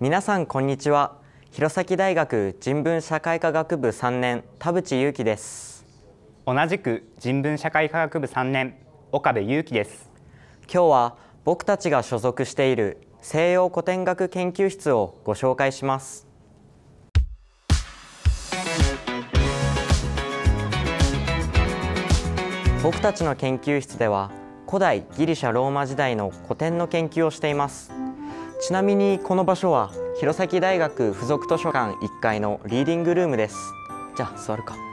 皆さんこんにちは。弘前大学人文社会科学部3年田淵裕樹です。 同じく人文社会科学部3年岡部裕樹です。 今日は僕たちが所属している西洋古典学研究室をご紹介します。僕たちの研究室では古代ギリシャ・ローマ時代の古典の研究をしています。ちなみにこの場所は弘前大学附属図書館1階のリーディングルームです。じゃあ座るか。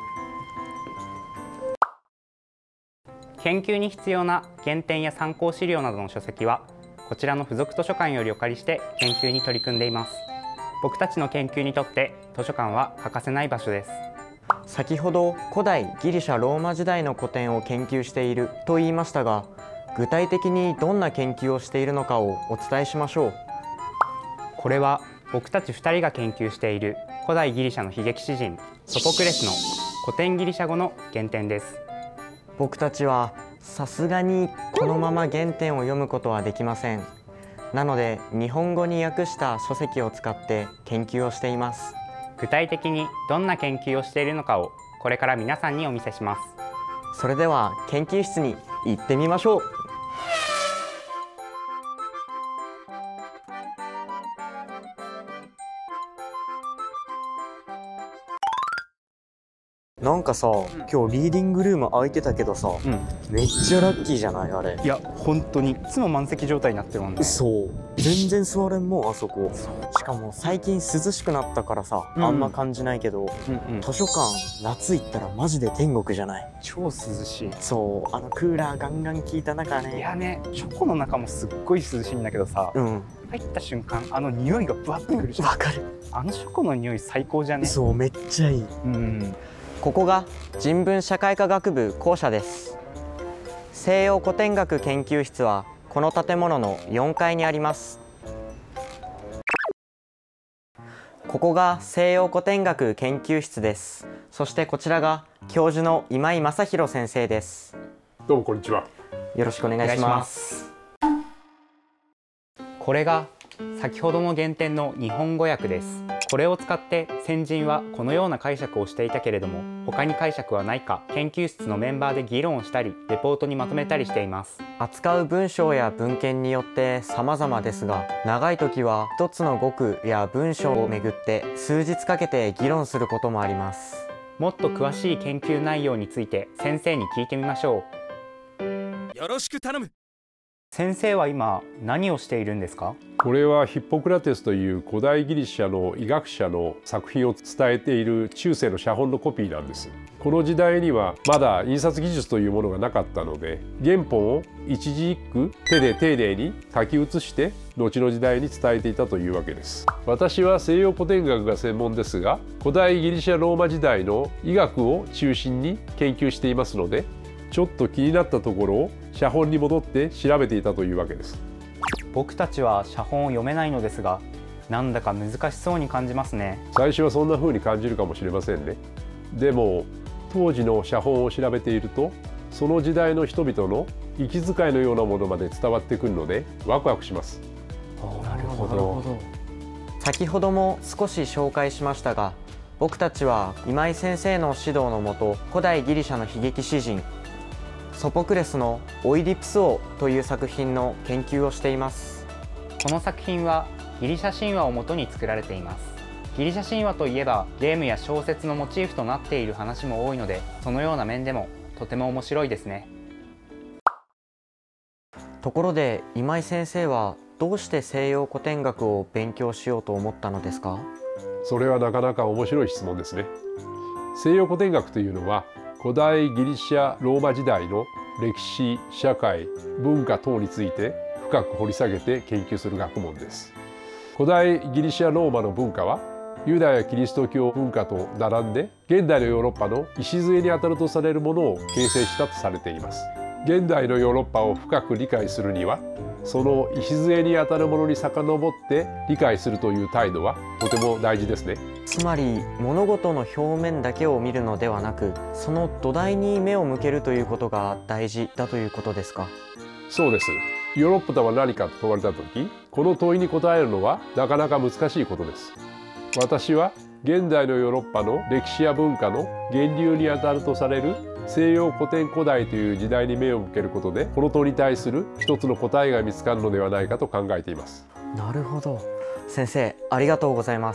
研究に必要な原典や参考資料などの書籍はこちらの附属図書館よりお借りして研究に取り組んでいます。僕たちの研究にとって図書館は欠かせない場所です。 先ほど古代ギリシャ・ローマ時代の古典を研究していると言いましたが、具体的にどんな研究をしているのかをお伝えしましょう。 これは僕たち2人が研究している古代ギリシャの悲劇詩人ソポクレスの古典ギリシャ語の原典です。 僕たちはさすがにこのまま原典を読むことはできません。なので日本語に訳した書籍を使って研究をしています。 具体的にどんな研究をしているのかをこれから皆さんにお見せします。 それでは研究室に行ってみましょう。なんかさ、今日リーディングルーム空いてたけどさ、めっちゃラッキーじゃないあれ。 いや本当にいつも満席状態になってるもんね。 そう、全然座れんもんあそこ。しかも最近涼しくなったからさ、あんま感じないけど、図書館夏行ったらマジで天国じゃない。 超涼しい。 そう、クーラーガンガン効いた中ね。 いやね、書庫の中もすっごい涼しいんだけどさ、入った瞬間匂いがブワッてくるじゃん。わかる。書庫の匂い最高じゃね。 そう、めっちゃいい。ここが人文社会科学部校舎です。西洋古典学研究室はこの建物の4階にあります。ここが西洋古典学研究室です。そしてこちらが教授の今井正弘先生です。 どうもこんにちは。 よろしくお願いします。 これが先ほどの原典の日本語訳です。これを使って先人はこのような解釈をしていたけれども、他に解釈はないか研究室のメンバーで議論をしたりレポートにまとめたりしています。 扱う文章や文献によって様々ですが、長い時は一つの語句や文章をめぐって数日かけて議論することもあります。 もっと詳しい研究内容について先生に聞いてみましょう。よろしく頼む。先生は今何をしているんですか？ これはヒッポクラテスという古代ギリシャの医学者の作品を伝えている中世の写本のコピーなんです。この時代にはまだ印刷技術というものがなかったので、原本を一字一句手で丁寧に書き写して後の時代に伝えていたというわけです。私は西洋古典学が専門ですが、古代ギリシャローマ時代の医学を中心に研究していますので、ちょっと気になったところを写本に戻って調べていたというわけです。 僕たちは写本を読めないのですが、なんだか難しそうに感じますね。 最初はそんな風に感じるかもしれませんね。でも当時の写本を調べていると、その時代の人々の息遣いのようなものまで伝わってくるのでワクワクします。 なるほど。 先ほども少し紹介しましたが、僕たちは今井先生の指導のもと古代ギリシャの悲劇詩人ソポクレスのオイディプス王という作品の研究をしています。 この作品はギリシャ神話をもとに作られています。ギリシャ神話といえばゲームや小説のモチーフとなっている話も多いので、そのような面でもとても面白いですね。 ところで今井先生はどうして西洋古典学を勉強しようと思ったのですか？ それはなかなか面白い質問ですね。西洋古典学というのは古代ギリシャ・ローマ時代の歴史、社会、文化等について深く掘り下げて研究する学問です。古代ギリシャ・ローマの文化はユダヤ・キリスト教文化と並んで現代のヨーロッパの礎にあたるとされるものを形成したとされています。現代のヨーロッパを深く理解するには、その礎にあたるものに遡って理解するという態度はとても大事ですね。 つまり物事の表面だけを見るのではなく、その土台に目を向けるということが大事だということですか？ そうです。 ヨーロッパとは何かと問われた時、この問いに答えるのはなかなか難しいことです。私は現代のヨーロッパの歴史や文化の源流にあたるとされる西洋古典古代という時代に目を向けることで、この問いに対する一つの答えが見つかるのではないかと考えています。 なるほど。先生、ありがとうございます。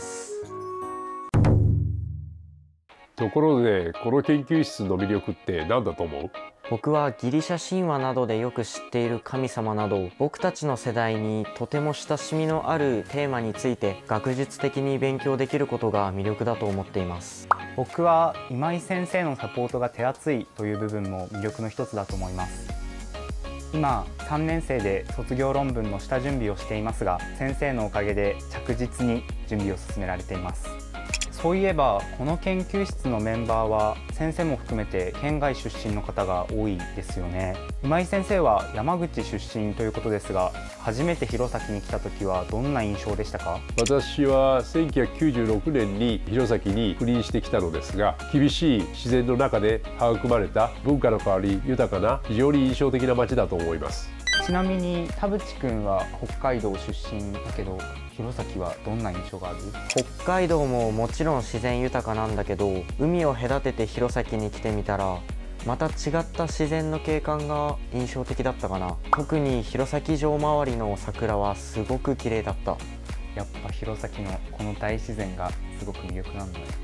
ところで、この研究室の魅力って何だと思う？ 僕はギリシャ神話などでよく知っている神様など、僕たちの世代にとても親しみのあるテーマについて学術的に勉強できることが魅力だと思っています。 僕は今井先生のサポートが手厚いという部分も魅力の一つだと思います。今3年生で卒業論文の下準備をしていますが、先生のおかげで着実に準備を進められています。そういえばこの研究室のメンバーは先生も含めて県外出身の方が多いですよね。今井先生は山口出身ということですが、初めて弘前に来た時はどんな印象でしたか？ 私は1996年に弘前に赴任してきたのですが、厳しい自然の中で育まれた文化の変わり豊かな非常に印象的な街だと思います。 ちなみに田淵くんは北海道出身だけど、弘前はどんな印象がある？ 北海道ももちろん自然豊かなんだけど、海を隔てて弘前に来てみたらまた違った自然の景観が印象的だったかな。特に弘前城周りの桜はすごく綺麗だった。 やっぱ弘前のこの大自然がすごく魅力なんだね。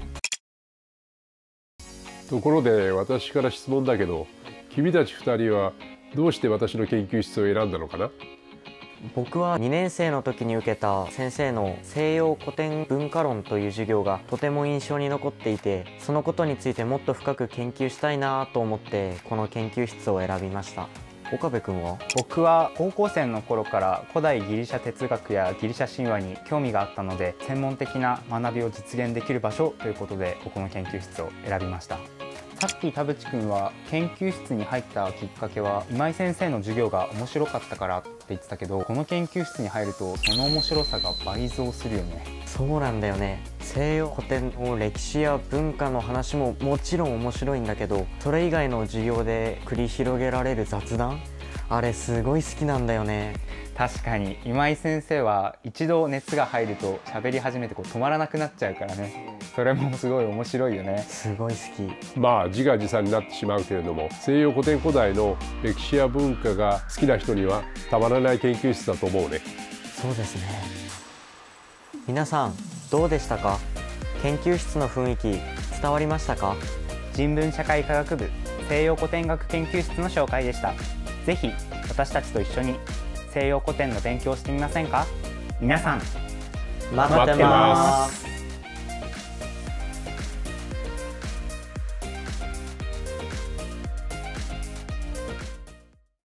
ところで私から質問だけど、君たち2人はどうして私の研究室を選んだのかな？ 僕は2年生の時に受けた先生の西洋古典文化論という授業がとても印象に残っていて、そのことについてもっと深く研究したいなと思ってこの研究室を選びました。岡部君は？ 僕は高校生の頃から古代ギリシャ哲学やギリシャ神話に興味があったので、専門的な学びを実現できる場所ということでここの研究室を選びました。さっき田淵くんは研究室に入ったきっかけは今井先生の授業が面白かったからって言ってたけど、この研究室に入るとその面白さが倍増するよね。 そうなんだよね。西洋古典の歴史や文化の話ももちろん面白いんだけど、それ以外の授業で繰り広げられる雑談、あれすごい好きなんだよね。 確かに今井先生は一度熱が入ると喋り始めて止まらなくなっちゃうからね。それもすごい面白いよね。 すごい好き。 まあ自画自賛になってしまうけれども、西洋古典古代の歴史や文化が好きな人にはたまらない研究室だと思うね。 そうですね。皆さんどうでしたか？研究室の雰囲気伝わりましたか？ 人文社会科学部西洋古典学研究室の紹介でした。ぜひ私たちと一緒に西洋古典の勉強をしてみませんか？皆さん待ってます。